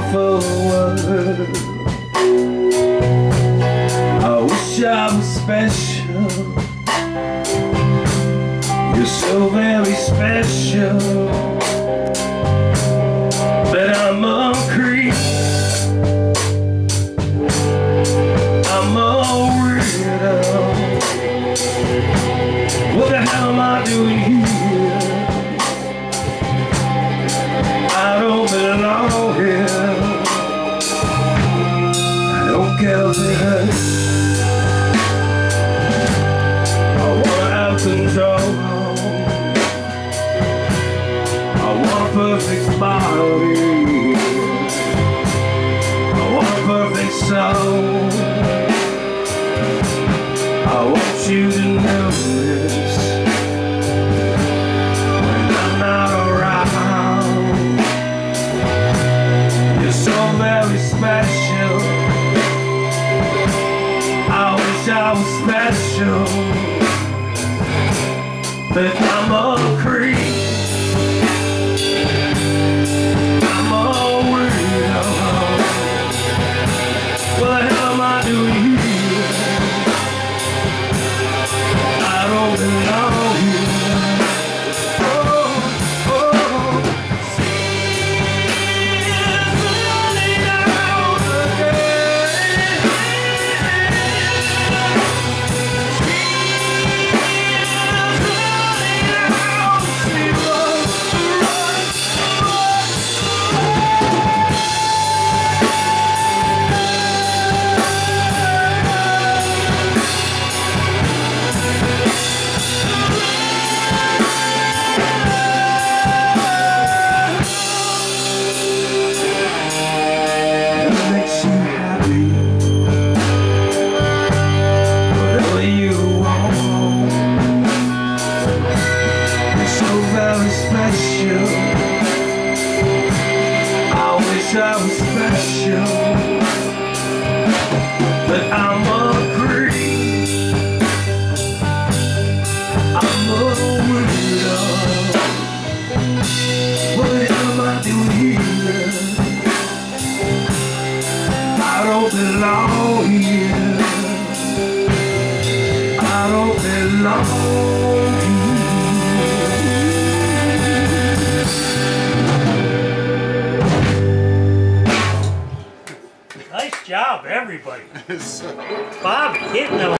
awful world. I wish I was special. You're so very special, but I'm a creep. I'm a weirdo. What the hell am I doing here? I don't belong here. I don't care if it hurts. I wanna have control. I want a perfect body. I want a perfect soul. I want you to notice when I'm not around. You're so very special. I wish I was special, but I'm a creep. I'm a weirdo. What the hell am I doing here? I don't belong here. Oh, oh. Tears running down again. Tears running down. She wants to run. What makes you happy? Whatever you want. You're so very special. I wish I was special, but I'm a creep. I'm a weirdo. What am I doing here? I don't belong here. I don't belong here. Nice job, everybody. Bob hitting them.